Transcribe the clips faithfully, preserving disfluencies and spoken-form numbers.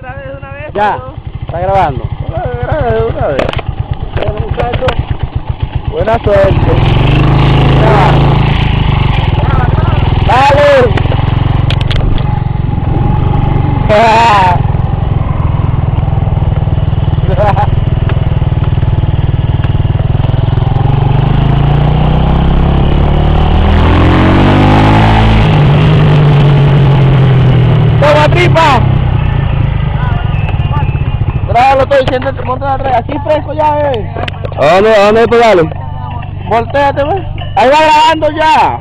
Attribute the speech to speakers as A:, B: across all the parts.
A: grabé de una vez.
B: Ya, está grabando.
A: Grabé de una vez.
B: Bueno, muchachos, buena suerte. Graba. Dale. Toma tripa. Graba, lo estoy diciendo, te montas atrás, así fresco ya, eh.
C: ¿A dónde, a dónde pedale?
B: Voltéate, ve. Ahí va grabando ya.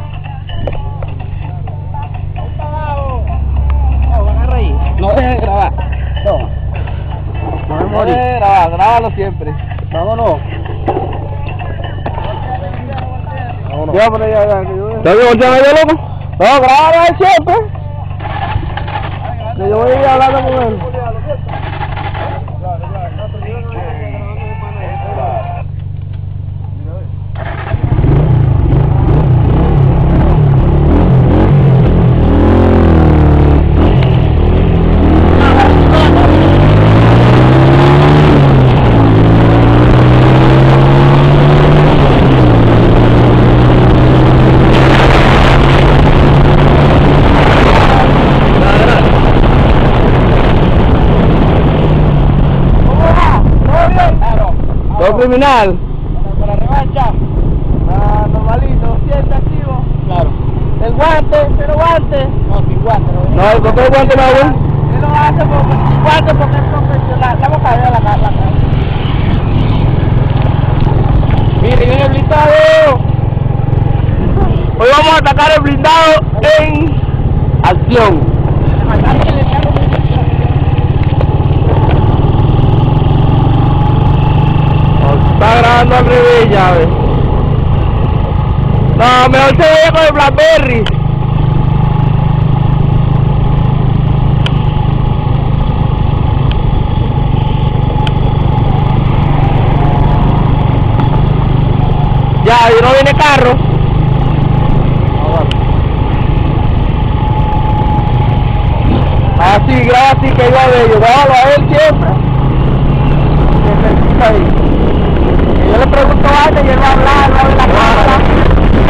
A: No, van a reír.
B: No dejes de grabar. No. No dejes de grabar, grábalo siempre. Vámonos.
C: Vámonos.
B: Ya, por allá, ya, que yo...
C: ¿Estás bien volteando allá, loco?
B: No, grábalo ahí siempre. Que yo voy a ir hablando con él.
C: ¿Todo criminal?
B: Para la revancha. Ah, normalito, siempre activo.
C: Claro.
B: El guante, pero guante.
C: No, sin guante. No, no el papel guante no, güey.
B: Él lo hace porque, sin guante porque es profesional. La boca de la cara. Miren el blindado.
C: Hoy vamos a atacar el blindado en acción. Está grabando al revés, ya ves. No, mejor se veía con el Blackberry. Ya, y no viene carro. Así, graba así que iba a ver, yo grábalo a él siempre. Siempre ahí. Yo le pregunto antes y él va a hablar, va a ver la cámara.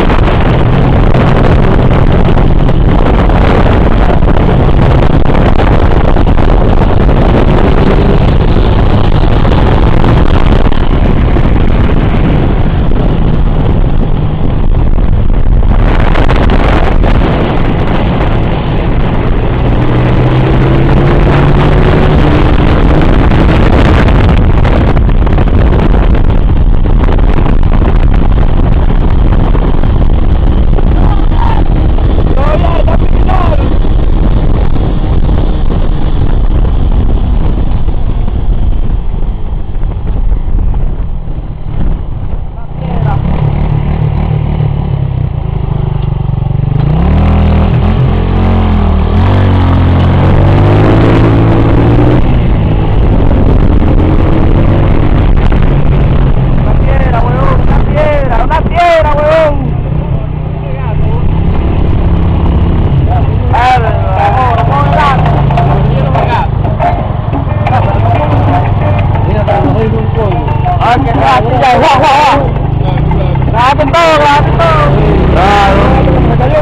C: Grabe todo, grabe todo. Claro. ¿Me cayó?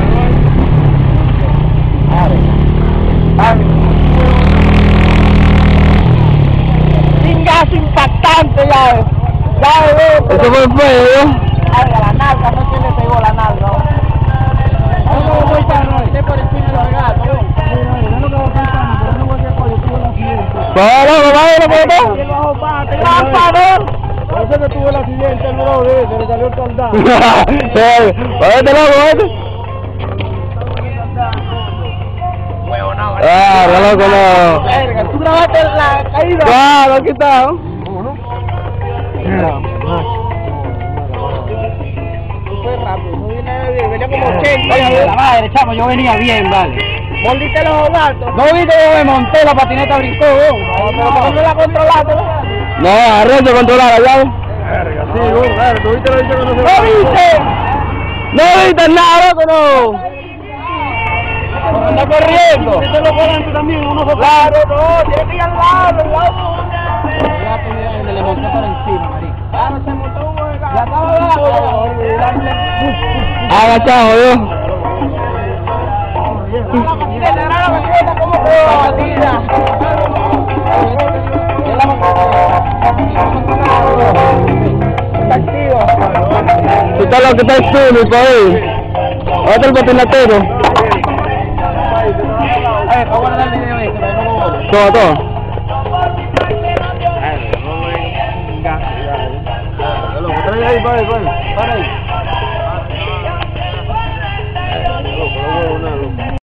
C: Pingazo impactante ya ves. Ya ves. Eso fue feo.
B: Ay, a la nalga, no se le pegó la nalga. No, no voy para no, por encima de la regata.
C: Para, para, para.
B: Por eso que tuvo el accidente, el bro, se le salió el soldado.
C: Váyate, loco, váyate.
B: Huevo, no,
C: Ah, no, loco, no.
B: verga, tú grabaste la caída.
C: Claro, aquí está.
B: ¿Cómo no? Fue rápido, no vine bien, venía como ochenta.
A: Oye, la madre, chamo, yo venía bien, vale.
B: Mordiste los gatos.
A: ¿No viste cómo me monté? La patineta brincó, ¿no?
B: No, pero ¿por qué no la controlaste?
C: No, arrecho controlar la llave.
B: Verga, sí, vos, verga, ¿tú viste lo dicho que no se
C: ¡No viste! ¡No viste nada, loco, no! ¡Anda corriendo!
A: Este lo volante también, uno se
C: Claro, no, tiene que ir al lado, al lado.
A: le monté por encima, marico.
C: Claro, se montó uno de
A: Ya estaba abajo,
B: Agachado, yo.
C: ¿Cómo
B: ¿Qué tal lo que está el público ahí? Otro patinatero.
A: Eh, ¿cómo era el video ese? No lo voy.
B: Todo, todo.
C: Trae ahí, para ahí, para ahí.